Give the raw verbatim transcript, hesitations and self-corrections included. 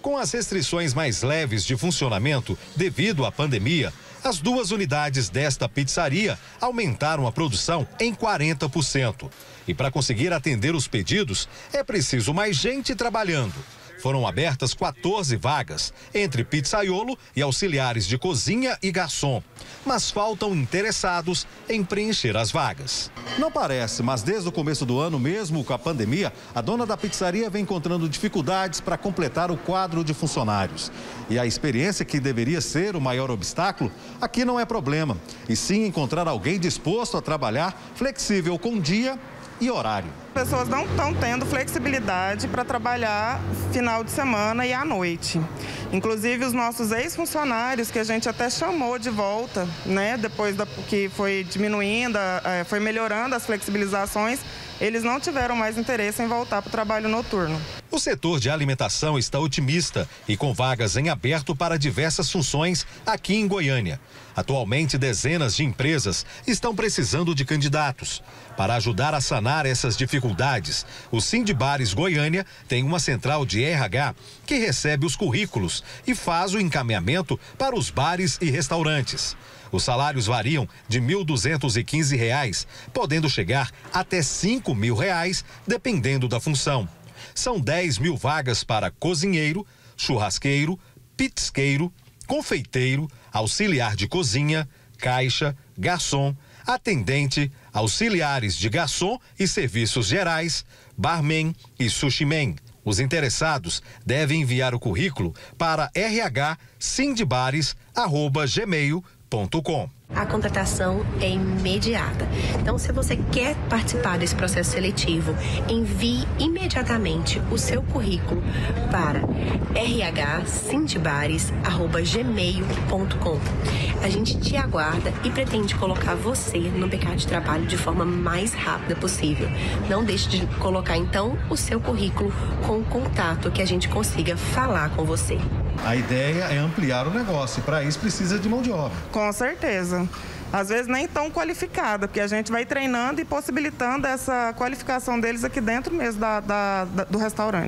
Com as restrições mais leves de funcionamento devido à pandemia, as duas unidades desta pizzaria aumentaram a produção em quarenta por cento. E para conseguir atender os pedidos, é preciso mais gente trabalhando. Foram abertas quatorze vagas, entre pizzaiolo e auxiliares de cozinha e garçom. Mas faltam interessados em preencher as vagas. Não parece, mas desde o começo do ano, mesmo com a pandemia, a dona da pizzaria vem encontrando dificuldades para completar o quadro de funcionários. E a experiência, que deveria ser o maior obstáculo, aqui não é problema. E sim encontrar alguém disposto a trabalhar flexível com dia e horário. As pessoas não estão tendo flexibilidade para trabalhar final de semana e à noite. Inclusive os nossos ex-funcionários, que a gente até chamou de volta, né, depois da, que foi diminuindo, é, foi melhorando as flexibilizações, eles não tiveram mais interesse em voltar para o trabalho noturno. O setor de alimentação está otimista e com vagas em aberto para diversas funções aqui em Goiânia. Atualmente, dezenas de empresas estão precisando de candidatos. Para ajudar a sanar essas dificuldades, o Sindibares Goiânia tem uma central de R H que recebe os currículos e faz o encaminhamento para os bares e restaurantes. Os salários variam de mil duzentos e quinze reais, podendo chegar até cinco mil reais, dependendo da função. São dez mil vagas para cozinheiro, churrasqueiro, pizzqueiro, confeiteiro, auxiliar de cozinha, caixa, garçom, atendente, auxiliares de garçom e serviços gerais, barman e sushiman. Os interessados devem enviar o currículo para r h sindibares arroba gmail ponto com. A contratação é imediata. Então, se você quer participar desse processo seletivo, envie imediatamente o seu currículo para r h sindibares arroba gmail ponto com. A gente te aguarda e pretende colocar você no mercado de trabalho de forma mais rápida possível. Não deixe de colocar, então, o seu currículo com o contato que a gente consiga falar com você. A ideia é ampliar o negócio e para isso precisa de mão de obra. Com certeza. Às vezes nem tão qualificada, porque a gente vai treinando e possibilitando essa qualificação deles aqui dentro mesmo da, da, da, do restaurante.